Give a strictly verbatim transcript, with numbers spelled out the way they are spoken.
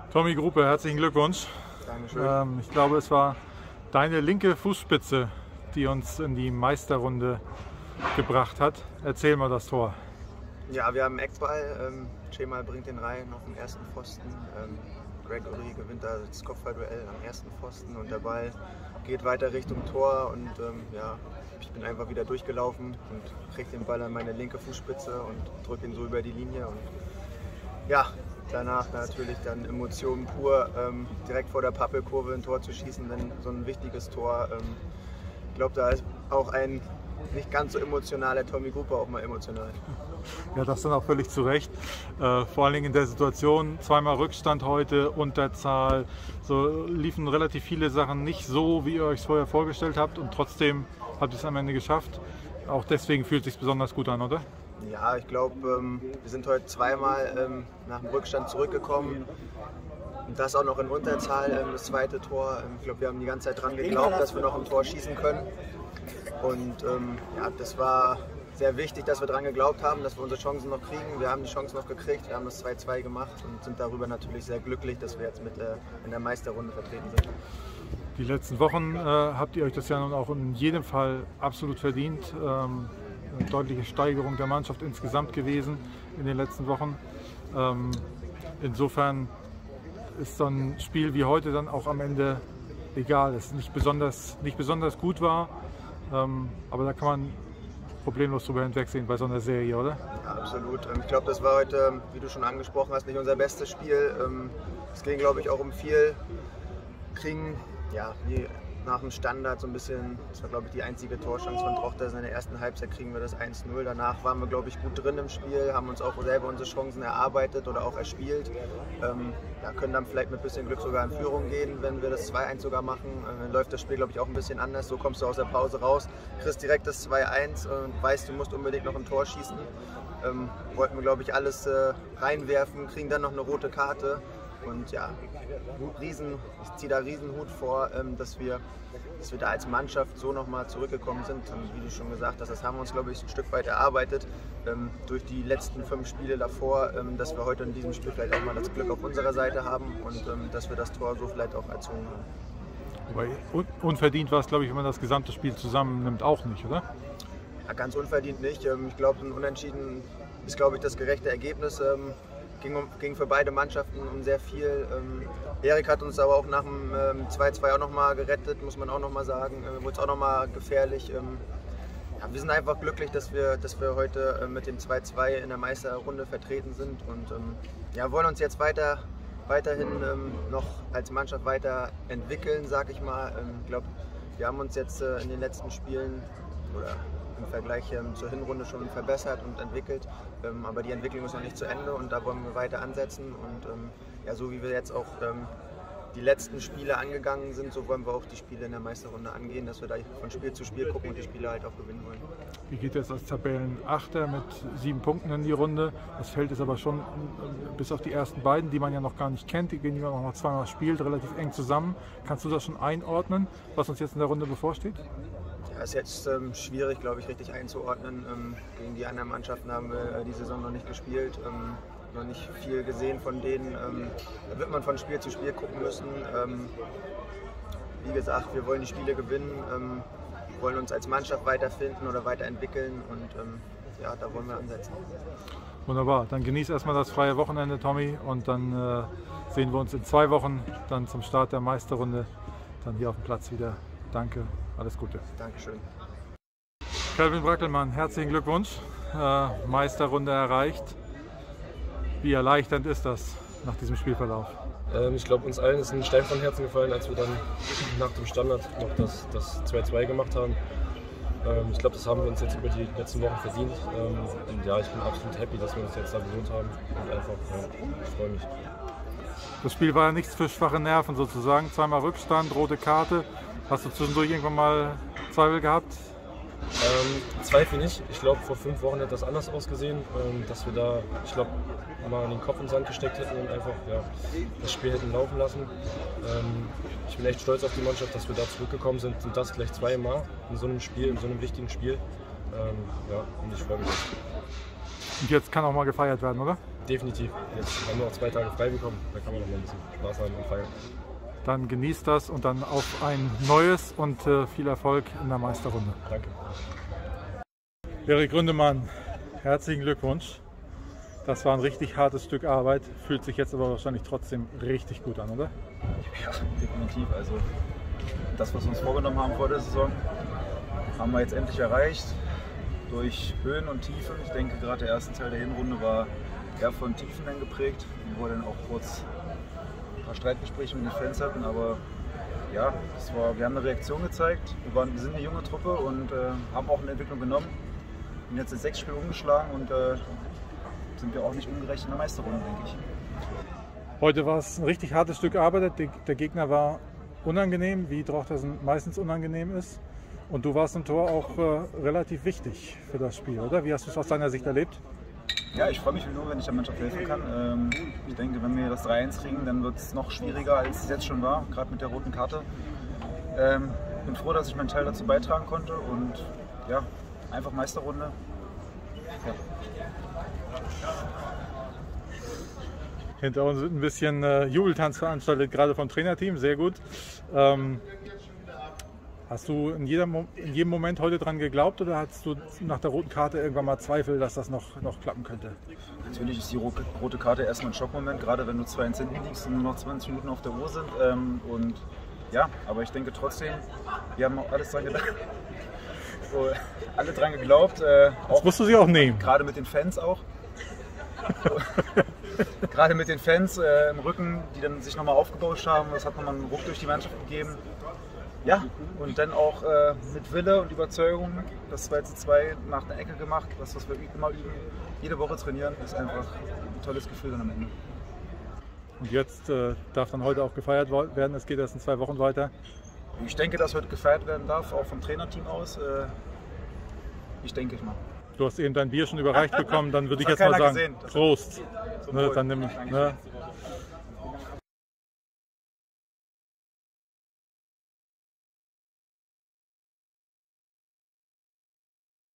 Tommy Gruppe, herzlichen Glückwunsch. Dankeschön. Ähm, ich glaube, es war deine linke Fußspitze, die uns in die Meisterrunde gebracht hat. Erzähl mal das Tor. Ja, wir haben einen Eckball. Ähm, Cemal bringt den rein auf dem ersten Pfosten. Ähm, Gregory gewinnt da das Kopfballduell am ersten Pfosten und der Ball geht weiter Richtung Tor. Und ähm, ja, ich bin einfach wieder durchgelaufen und kriege den Ball an meine linke Fußspitze und drücke ihn so über die Linie. Und ja, danach natürlich dann Emotionen pur, ähm, direkt vor der Pappelkurve ein Tor zu schießen, wenn so ein wichtiges Tor. Ähm, ich glaube, da ist auch ein nicht ganz so emotionaler Tommy Gruppe auch mal emotional. Ja, das dann auch völlig zu Recht. Äh, vor allen Dingen in der Situation, zweimal Rückstand heute, Unterzahl. So liefen relativ viele Sachen nicht so, wie ihr euch es vorher vorgestellt habt und trotzdem habt ihr es am Ende geschafft. Auch deswegen fühlt es sich besonders gut an, oder? Ja, ich glaube, ähm, wir sind heute zweimal ähm, nach dem Rückstand zurückgekommen. Und das auch noch in Unterzahl, ähm, das zweite Tor. Ähm, ich glaube, wir haben die ganze Zeit dran geglaubt, dass wir noch ein Tor schießen können. Und ähm, ja, das war sehr wichtig, dass wir dran geglaubt haben, dass wir unsere Chancen noch kriegen. Wir haben die Chancen noch gekriegt, wir haben das zwei zwei gemacht und sind darüber natürlich sehr glücklich, dass wir jetzt mit äh, in der Meisterrunde vertreten sind. Die letzten Wochen äh, habt ihr euch das ja nun auch in jedem Fall absolut verdient. Ähm, eine deutliche Steigerung der Mannschaft insgesamt gewesen in den letzten Wochen. Ähm, insofern ist so ein Spiel wie heute dann auch am Ende egal, es nicht besonders, nicht besonders gut war, ähm, aber da kann man problemlos drüber hinwegsehen bei so einer Serie, oder? Ja, absolut. Ich glaube, das war heute, wie du schon angesprochen hast, nicht unser bestes Spiel. Es ging, glaube ich, auch um viel kriegen, ja, wie nach dem Standard so ein bisschen, das war, glaube ich, die einzige Torchance von Trochters. In der ersten Halbzeit kriegen wir das eins null. Danach waren wir, glaube ich, gut drin im Spiel, haben uns auch selber unsere Chancen erarbeitet oder auch erspielt. Ähm, ja, können dann vielleicht mit ein bisschen Glück sogar in Führung gehen, wenn wir das zwei eins sogar machen. Äh, dann läuft das Spiel, glaube ich, auch ein bisschen anders. So kommst du aus der Pause raus, kriegst direkt das zwei eins und weißt, du musst unbedingt noch ein Tor schießen. Ähm, wollten wir, glaube ich, alles äh, reinwerfen, kriegen dann noch eine rote Karte. Und ja, riesen, ich ziehe da riesen Hut vor, ähm, dass, wir, dass wir da als Mannschaft so nochmal zurückgekommen sind. Und wie du schon gesagt hast, das haben wir uns, glaube ich, ein Stück weit erarbeitet ähm, durch die letzten fünf Spiele davor, ähm, dass wir heute in diesem Spiel vielleicht auch mal das Glück auf unserer Seite haben und ähm, dass wir das Tor so vielleicht auch erzwungen haben. Wobei unverdient war es, glaube ich, wenn man das gesamte Spiel zusammennimmt, auch nicht, oder? Ja, ganz unverdient nicht. Ähm, ich glaube, ein Unentschieden ist, glaube ich, das gerechte Ergebnis. Ähm, Ging, um, ging für beide Mannschaften um sehr viel. Ähm, Erik hat uns aber auch nach dem ähm, zwei zwei auch nochmal gerettet, muss man auch nochmal sagen. Äh, wurde es auch nochmal gefährlich. Ähm, ja, wir sind einfach glücklich, dass wir, dass wir heute äh, mit dem zwei zwei in der Meisterrunde vertreten sind und ähm, ja, wollen uns jetzt weiter, weiterhin ähm, noch als Mannschaft weiterentwickeln, sag ich mal. Ich ähm, glaube, wir haben uns jetzt äh, in den letzten Spielen oder im Vergleich ähm, zur Hinrunde schon verbessert und entwickelt, ähm, aber die Entwicklung ist noch nicht zu Ende und da wollen wir weiter ansetzen und ähm, ja, so wie wir jetzt auch ähm, die letzten Spiele angegangen sind, so wollen wir auch die Spiele in der Meisterrunde angehen, dass wir da von Spiel zu Spiel gucken und die Spiele halt auch gewinnen wollen. Wie geht es als Tabellenachter mit sieben Punkten in die Runde? Das Feld ist aber schon, bis auf die ersten beiden, die man ja noch gar nicht kennt, die gegen die man auch noch zweimal spielt, relativ eng zusammen. Kannst du das schon einordnen, was uns jetzt in der Runde bevorsteht? Ja, ist jetzt ähm, schwierig, glaube ich, richtig einzuordnen. Ähm, gegen die anderen Mannschaften haben wir äh, die Saison noch nicht gespielt, ähm, noch nicht viel gesehen von denen. Ähm, da wird man von Spiel zu Spiel gucken müssen. Ähm, wie gesagt, wir wollen die Spiele gewinnen, ähm, wollen uns als Mannschaft weiterfinden oder weiterentwickeln und ähm, ja, da wollen wir ansetzen. Wunderbar, dann genieß erstmal das freie Wochenende, Tommy, und dann äh, sehen wir uns in zwei Wochen dann zum Start der Meisterrunde dann hier auf dem Platz wieder. Danke. Alles Gute. Dankeschön. Kelvin Brackelmann, herzlichen Glückwunsch. Äh, Meisterrunde erreicht. Wie erleichternd ist das nach diesem Spielverlauf? Ähm, ich glaube, uns allen ist ein Stein von Herzen gefallen, als wir dann nach dem Standard noch das, das zwei zwei gemacht haben. Ähm, ich glaube, das haben wir uns jetzt über die letzten Wochen verdient. Ähm, und ja, ich bin absolut happy, dass wir uns jetzt da belohnt haben. Und einfach, ja, ich freue mich. Das Spiel war ja nichts für schwache Nerven sozusagen. Zweimal Rückstand, rote Karte. Hast du zwischendurch irgendwann mal Zweifel gehabt? Ähm, Zweifel nicht. Ich glaube, vor fünf Wochen hätte das anders ausgesehen, ähm, dass wir da, ich glaube, mal den Kopf in den Sand gesteckt hätten und einfach ja, das Spiel hätten laufen lassen. Ähm, ich bin echt stolz auf die Mannschaft, dass wir da zurückgekommen sind und das gleich zweimal in so einem Spiel, in so einem wichtigen Spiel. Ähm, ja, und ich freue mich. Und jetzt kann auch mal gefeiert werden, oder? Definitiv. Jetzt haben wir noch zwei Tage frei bekommen, da kann man noch mal ein bisschen Spaß haben und feiern. Dann genießt das und dann auf ein neues und äh, viel Erfolg in der Meisterrunde. Danke. Erik Gründemann, herzlichen Glückwunsch. Das war ein richtig hartes Stück Arbeit, fühlt sich jetzt aber wahrscheinlich trotzdem richtig gut an, oder? Ja, definitiv. Also das, was wir uns vorgenommen haben vor der Saison, haben wir jetzt endlich erreicht. Durch Höhen und Tiefen. Ich denke, gerade der erste Teil der Hinrunde war eher von Tiefen dann geprägt, wo wir dann auch kurz ein paar Streitgespräche mit den Fans hatten. Aber ja, das war, wir haben eine Reaktion gezeigt. Wir, waren, wir sind eine junge Truppe und äh, haben auch eine Entwicklung genommen. Und jetzt sind sechs Spiele umgeschlagen und äh, sind wir auch nicht ungerecht in der Meisterrunde, denke ich. Heute war es ein richtig hartes Stück Arbeit. Der Gegner war unangenehm, wie Drochtersen meistens unangenehm ist. Und du warst im Tor auch äh, relativ wichtig für das Spiel, oder? Wie hast du es aus deiner Sicht erlebt? Ja, ich freue mich nur, wenn ich der Mannschaft helfen kann. Ähm, ich denke, wenn wir das drei eins kriegen, dann wird es noch schwieriger, als es jetzt schon war, gerade mit der roten Karte. Ähm, bin froh, dass ich meinen Teil dazu beitragen konnte und ja, einfach Meisterrunde. Ja. Hinter uns wird ein bisschen äh, Jubeltanz veranstaltet, gerade vom Trainerteam, sehr gut. Ähm, hast du in, jeder, in jedem Moment heute dran geglaubt oder hattest du nach der roten Karte irgendwann mal Zweifel, dass das noch, noch klappen könnte? Natürlich ist die rote Karte erstmal ein Schockmoment, gerade wenn du zwei eins hinten liegst und nur noch zwanzig Minuten auf der Uhr sind. Ähm, und ja, aber ich denke trotzdem, wir haben auch alles dran gedacht. So, alle dran geglaubt. Äh, das musst du sie auch nehmen. Gerade mit den Fans auch. Gerade mit den Fans äh, im Rücken, die dann sich nochmal aufgebauscht haben. Das hat nochmal einen Ruck durch die Mannschaft gegeben. Ja, und dann auch äh, mit Wille und Überzeugung das zwei zu zwei nach einer Ecke gemacht. Das, was wir immer üben, jede Woche trainieren, ist einfach ein tolles Gefühl dann am Ende. Und jetzt äh, darf dann heute auch gefeiert werden. Es geht erst in zwei Wochen weiter. Ich denke, dass heute gefeiert werden darf, auch vom Trainerteam aus. Äh, ich denke ich mal. Du hast eben dein Bier schon überreicht bekommen, dann würde ich jetzt mal sagen, gesehen. Prost. Ne, dann nimm, ne,